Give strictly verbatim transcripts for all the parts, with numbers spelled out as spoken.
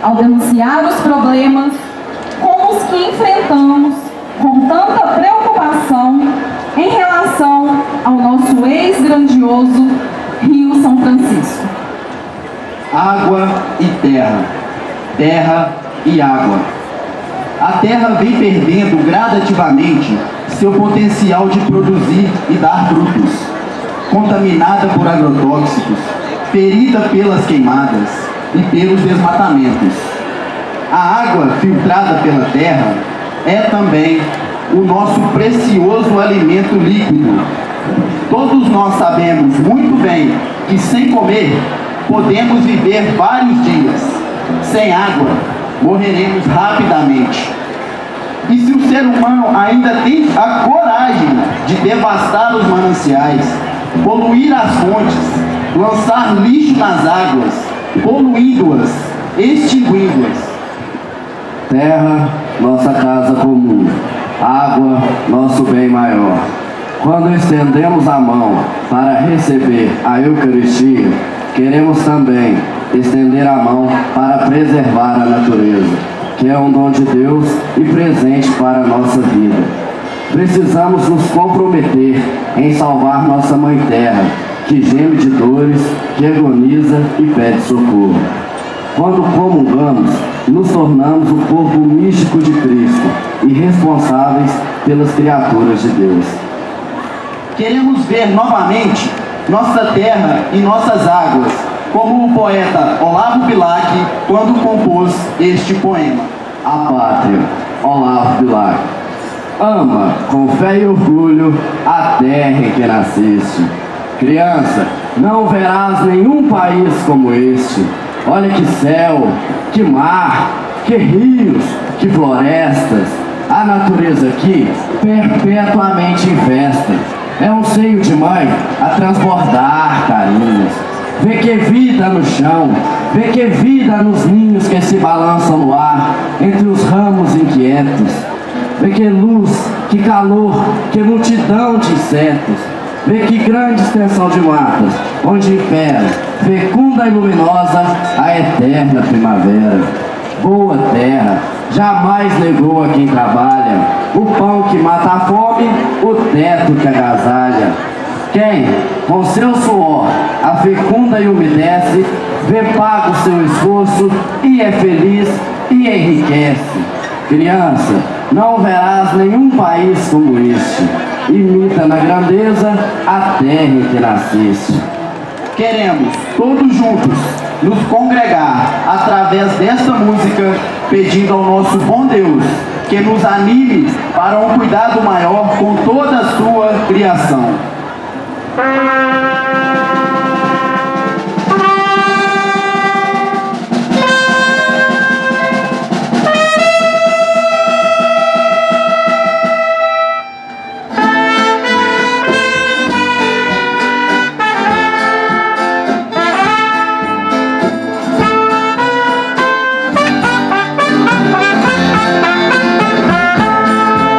ao denunciar os problemas como os que enfrentamos com tanta preocupação em relação ao nosso ex-grandioso Rio São Francisco. Água e terra, terra e água. A terra vem perdendo gradativamente seu potencial de produzir e dar frutos, contaminada por agrotóxicos, ferida pelas queimadas e pelos desmatamentos. A água filtrada pela terra é também o nosso precioso alimento líquido. Todos nós sabemos muito bem que sem comer podemos viver vários dias. Sem água, morreremos rapidamente. E se o ser humano ainda tem a coragem de devastar os mananciais, poluir as fontes, lançar lixo nas águas, poluindo-as, extinguindo-as. Terra, nossa casa comum. Água, nosso bem maior. Quando estendemos a mão para receber a Eucaristia, queremos também estender a mão para preservar a natureza, que é um dom de Deus e presente para a nossa vida. Precisamos nos comprometer em salvar nossa Mãe Terra, que geme de dores, que agoniza e pede socorro. Quando comungamos, nos tornamos o corpo místico de Cristo e responsáveis pelas criaturas de Deus. Queremos ver novamente nossa terra e nossas águas, como o poeta Olavo Bilac quando compôs este poema. A pátria, Olavo Bilac. Ama com fé e orgulho a terra em que nasceste. Criança, não verás nenhum país como este. Olha que céu, que mar, que rios, que florestas. A natureza aqui perpetuamente em festa. É um seio de mãe a transbordar carinhos. Vê que vida no chão, vê que vida nos ninhos que se balançam no ar, entre os ramos inquietos. Vê que luz, que calor, que multidão de insetos. Vê que grande extensão de matas, onde impera, fecunda e luminosa, a eterna primavera. Boa terra, jamais negou a quem trabalha, o pão que mata a fome, o teto que agasalha. Quem, com seu suor, a fecunda e umedece, vê pago seu esforço e é feliz e enriquece. Criança, não verás nenhum país como este. Imita na grandeza a terra em que nasceste. Queremos, todos juntos, nos congregar através desta música, pedindo ao nosso bom Deus que nos anime para um cuidado maior com toda a sua criação.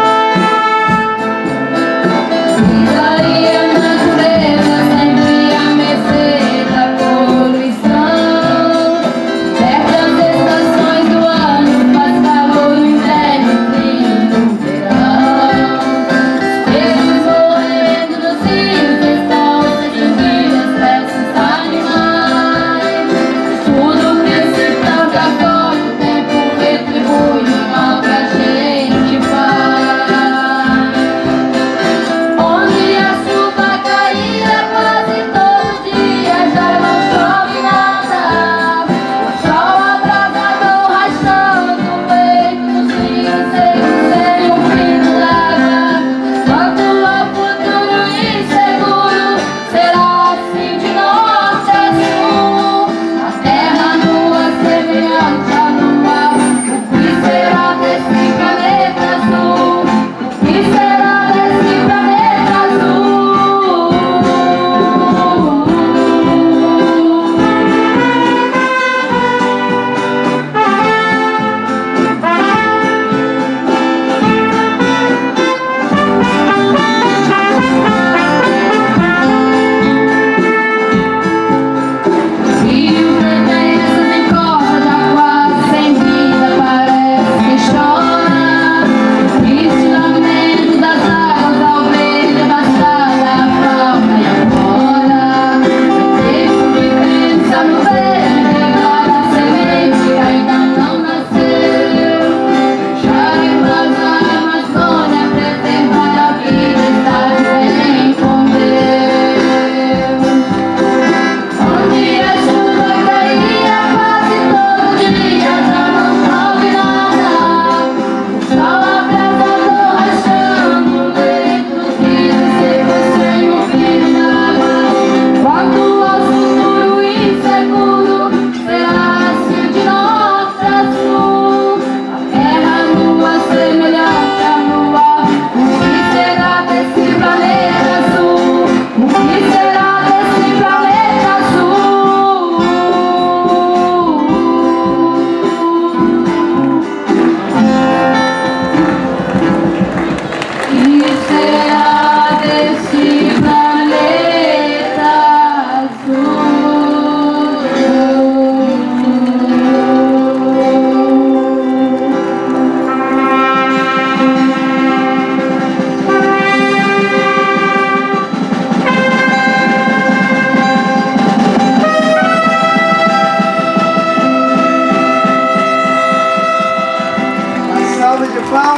Daí a natureza sempre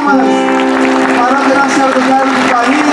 palmas. Paróquia Nossa Senhora do Carmo do Paris.